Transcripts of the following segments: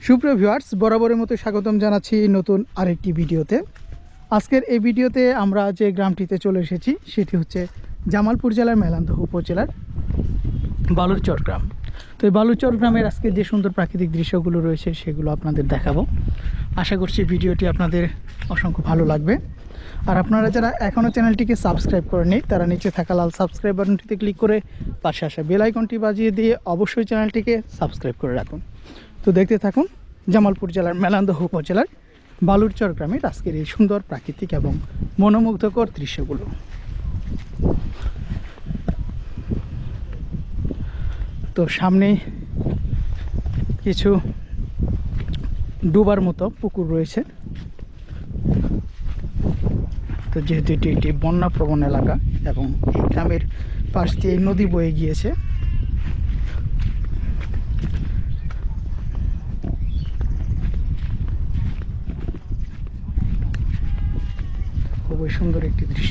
সুপ্রিয় ভিউয়ার্স, বরাবরের মতো স্বাগতম জানাচ্ছি নতুন আরেকটি ভিডিওতে। আজকের এই ভিডিওতে আমরা যে গ্রামটিতে চলে এসেছি সেটি হচ্ছে জামালপুর জেলার মেলান্দহ উপজেলার বালুরচর গ্রাম। তো এই বালুরচর গ্রামের আজকে যে সুন্দর প্রাকৃতিক দৃশ্যগুলো রয়েছে সেগুলো আপনাদের দেখাবো। আশা করছি ভিডিওটি আপনাদের অসংখ্য ভালো লাগবে। আর আপনারা যারা এখনও চ্যানেলটিকে সাবস্ক্রাইব করেননি তারা নিচে থাকা লাল সাবস্ক্রাইব বাটনটিতে ক্লিক করে পাশে আসা বেল আইকনটি বাজিয়ে দিয়ে অবশ্যই চ্যানেলটিকে সাবস্ক্রাইব করে রাখুন। তো দেখতে থাকুন জামালপুর জেলার মেলান্দহ উপজেলার বালুরচর গ্রামের আজকের এই সুন্দর প্রাকৃতিক এবং মনোমুগ্ধকর দৃশ্যগুলো। তো সামনে কিছু ডুবার মতো পুকুর রয়েছে। তো যেহেতু এটি একটি বন্যা প্রবণ এলাকা এবং এই গ্রামের পাশ দিয়ে নদী বয়ে গিয়েছে, খুবই সুন্দর একটি দৃশ্য।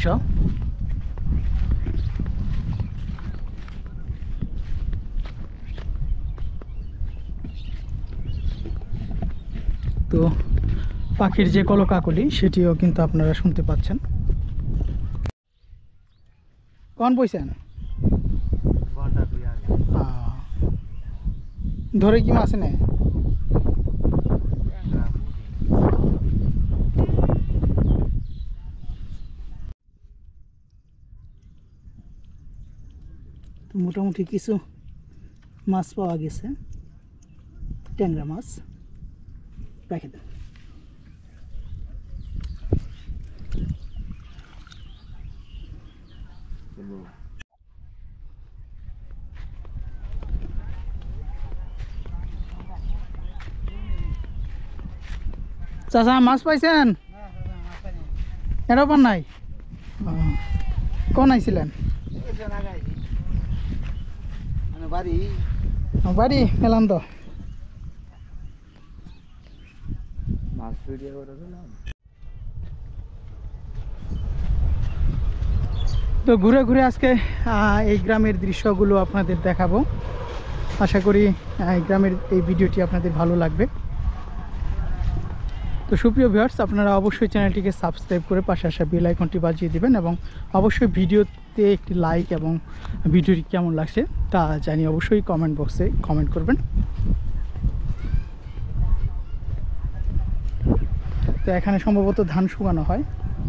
তো পাখির যে কলকাকলি সেটিও কিন্তু আপনারা শুনতে পাচ্ছেন। কোন বইছেন ধরে কি মাছ নেই? তো মোটামুটি কিছু মাছ পাওয়া গেছে, ট্যাংরা মাছ। রেখে দেন। চাচা মাছ পাইছেন? এটাও পান নাই? কোন আইছিলেন? বাড়ি এলাম তো। তো ঘুরে ঘুরে আজকে এই গ্রামের দৃশ্যগুলো আপনাদের দেখাবো। আশা করি এই গ্রামের এই ভিডিওটি আপনাদের ভালো লাগবে। তো সুপ্রিয় ভিউয়ার্স, আপনারা অবশ্যই চ্যানেলটিকে সাবস্ক্রাইব করে পাশে আসা বেল আইকনটি বাজিয়ে দিবেন এবং অবশ্যই ভিডিওতে একটি লাইক এবং ভিডিওটি কেমন লাগছে তা জানিয়ে অবশ্যই কমেন্ট বক্সে কমেন্ট করবেন। তো এখানে সম্ভবত ধান শুকানো হয়।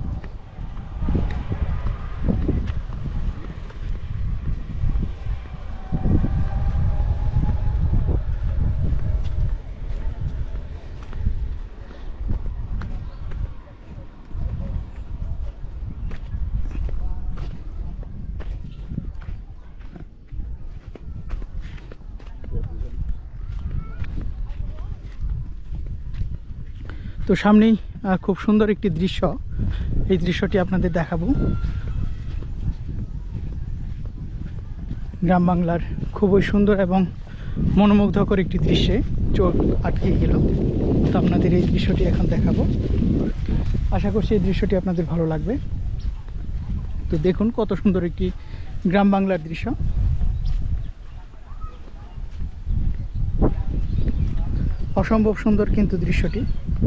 তো সামনেই খুব সুন্দর একটি দৃশ্য, এই দৃশ্যটি আপনাদের দেখাবো। গ্রাম বাংলার খুবই সুন্দর এবং মনোমুগ্ধকর একটি দৃশ্যে চোখ আটকে গেল। তো আপনাদের এই দৃশ্যটি এখন দেখাবো। আশা করছি এই দৃশ্যটি আপনাদের ভালো লাগবে। তো দেখুন কত সুন্দর একটি গ্রাম বাংলার দৃশ্য। অসম্ভব সুন্দর কিন্তু দৃশ্যটি।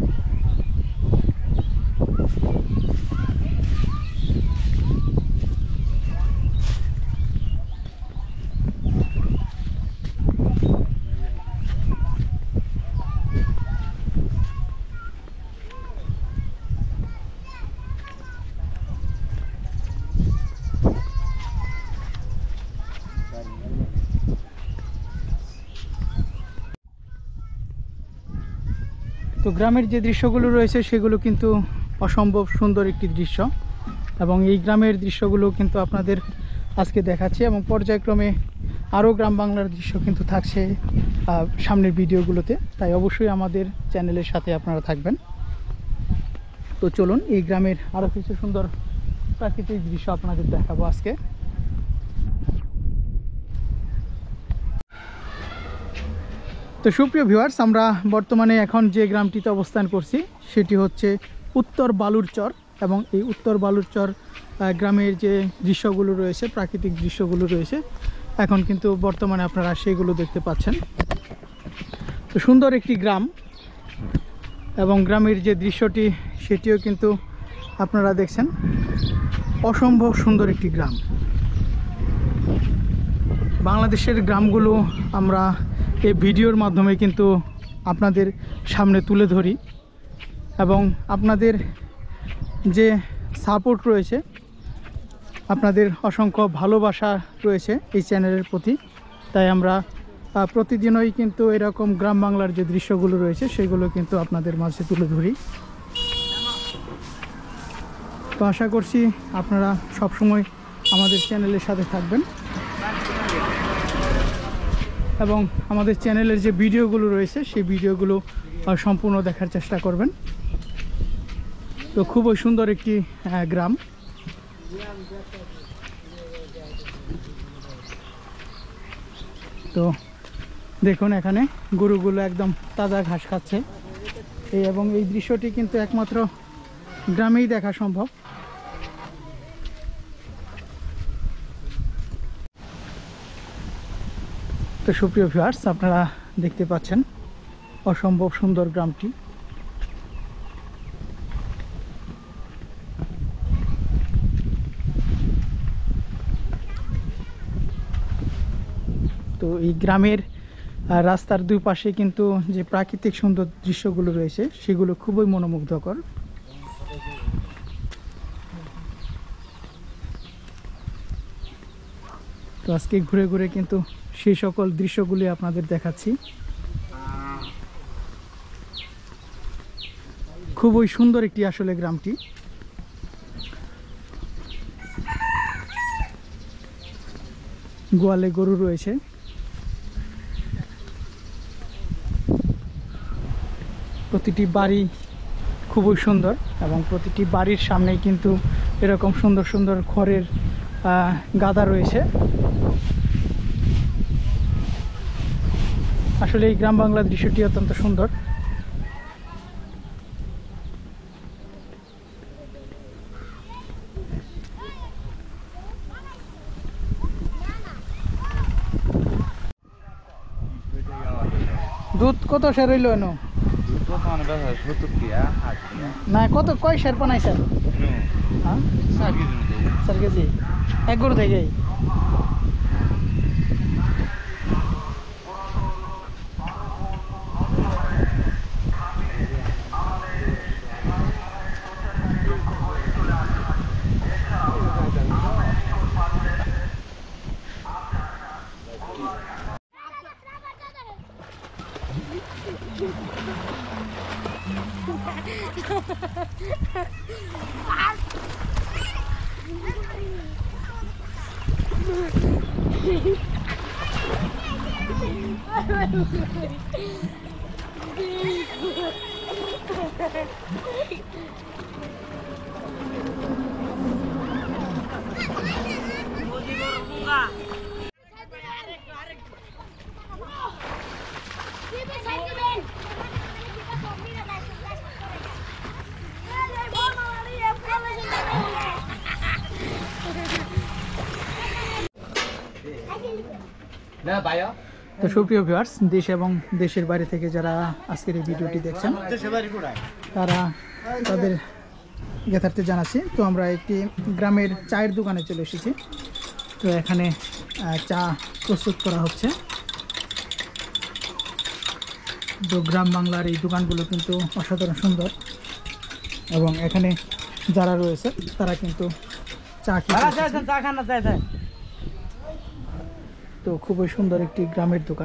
তো গ্রামের যে দৃশ্যগুলো রয়েছে সেগুলো কিন্তু অসম্ভব সুন্দর একটি দৃশ্য এবং এই গ্রামের দৃশ্যগুলো কিন্তু আপনাদের আজকে দেখাচ্ছি এবং পর্যায়ক্রমে আরও গ্রাম বাংলার দৃশ্য কিন্তু থাকছে সামনের ভিডিওগুলোতে। তাই অবশ্যই আমাদের চ্যানেলের সাথে আপনারা থাকবেন। তো চলুন এই গ্রামের আরও কিছু সুন্দর প্রাকৃতিক দৃশ্য আপনাদের দেখাবো আজকে। তো সুপ্রিয় ভিউয়ার্স, আমরা বর্তমানে এখন যে গ্রামটিতে অবস্থান করছি সেটি হচ্ছে উত্তর বালুরচর এবং এই উত্তর বালুরচর গ্রামের যে দৃশ্যগুলো রয়েছে, প্রাকৃতিক দৃশ্যগুলো রয়েছে, এখন কিন্তু বর্তমানে আপনারা সেগুলো দেখতে পাচ্ছেন। তো সুন্দর একটি গ্রাম, এবং গ্রামের যে দৃশ্যটি সেটিও কিন্তু আপনারা দেখছেন। অসম্ভব সুন্দর একটি গ্রাম। বাংলাদেশের গ্রামগুলো আমরা এই ভিডিওর মাধ্যমে কিন্তু আপনাদের সামনে তুলে ধরি এবং আপনাদের যে সাপোর্ট রয়েছে, আপনাদের অসংখ্য ভালোবাসা রয়েছে এই চ্যানেলের প্রতি। তাই আমরা প্রতিদিনই কিন্তু এরকম গ্রাম বাংলার যে দৃশ্যগুলো রয়েছে সেগুলো কিন্তু আপনাদের মাঝে তুলে ধরি। তো আশা করছি আপনারা সবসময় আমাদের চ্যানেলের সাথে থাকবেন এবং আমাদের চ্যানেলের যে ভিডিওগুলো রয়েছে সেই ভিডিওগুলো সম্পূর্ণ দেখার চেষ্টা করবেন। তো খুবই সুন্দর একটি গ্রাম। তো দেখুন এখানে গরুগুলো একদম তাজা ঘাস খাচ্ছে এবং এই দৃশ্যটি কিন্তু একমাত্র গ্রামেই দেখা সম্ভব। তো সুপ্রিয় ভিউয়ার্স, আপনারা দেখতে পাচ্ছেন অসম্ভব সুন্দর গ্রামটি। তো এই গ্রামের রাস্তার দুই পাশে কিন্তু যে প্রাকৃতিক সুন্দর দৃশ্যগুলো রয়েছে সেগুলো খুবই মনোমুগ্ধকর। তো আজকে ঘুরে ঘুরে কিন্তু সেই সকল দৃশ্যগুলি আপনাদের দেখাচ্ছি। খুবই সুন্দর একটি আসলে গ্রামটি। গোয়ালে গরু রয়েছে। প্রতিটি বাড়ি খুবই সুন্দর এবং প্রতিটি বাড়ির সামনেই কিন্তু এরকম সুন্দর সুন্দর খড়ের গাদা রয়েছে। আসলে এই গ্রাম বাংলার দৃশ্যটি অত্যন্ত সুন্দর। দুধ কত শের হইল এনো? না কত কয় শের বানাইছেন? হ্যাঁ 4 কেজি এক গরু থেকে। তো সুপ্রিয় ভিউয়ার্স, দেশ এবং দেশের বাইরে থেকে যারা আজকের এই ভিডিওটি দেখছেন তারা তাদের যথার্থে জানাচ্ছি। তো আমরা একটি গ্রামের চায়ের দোকানে চলে এসেছি। তো এখানে চা প্রস্তুত করা হচ্ছে। তো গ্রাম বাংলার এই দোকানগুলো কিন্তু অসাধারণ সুন্দর এবং এখানে যারা রয়েছে তারা কিন্তু চা খেতে। তো খুবই সুন্দর একটি গ্রামের দোকান।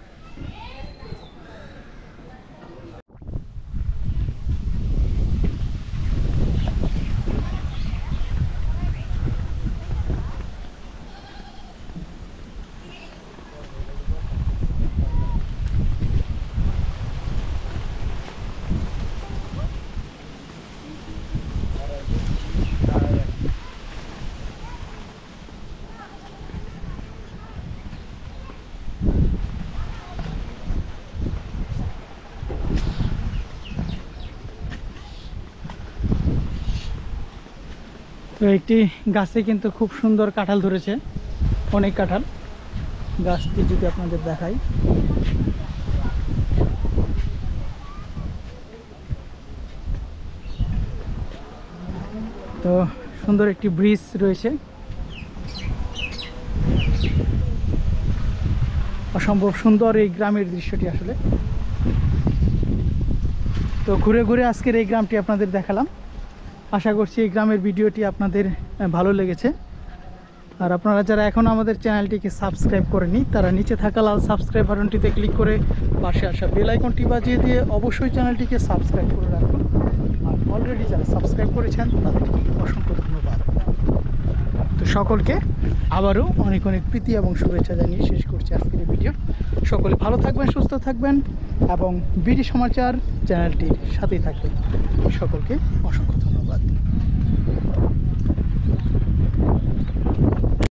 তো একটি গাছে কিন্তু খুব সুন্দর কাঁঠাল ধরেছে, অনেক কাঁঠাল। গাছটি যদি আপনাদের দেখাই, তো সুন্দর একটি ব্রিজ রয়েছে, অসম্ভব সুন্দর এই গ্রামের দৃশ্যটি আসলে। তো ঘুরে ঘুরে আজকের এই গ্রামটি আপনাদের দেখালাম। আশা করছি এই গ্রামের ভিডিওটি আপনাদের ভালো লেগেছে। আর আপনারা যারা এখনও আমাদের চ্যানেলটিকে সাবস্ক্রাইব করেনি তারা নিচে থাকা লাল সাবস্ক্রাইব বাটনটিতে ক্লিক করে পাশে আসা বেল আইকনটি বাজিয়ে দিয়ে অবশ্যই চ্যানেলটিকে সাবস্ক্রাইব করে রাখুন। আর অলরেডি যারা সাবস্ক্রাইব করেছেন তাদেরকে অসংখ্য ধন্যবাদ। তো সকলকে আবারও অনেক অনেক প্রীতি এবং শুভেচ্ছা জানিয়ে শেষ করছি আজকের এই ভিডিও। সকলে ভালো থাকবেন, সুস্থ থাকবেন এবং বিডি সমাচার চ্যানেলটির সাথেই থাকবেন। সকলকে অসংখ্য ধন্যবাদ।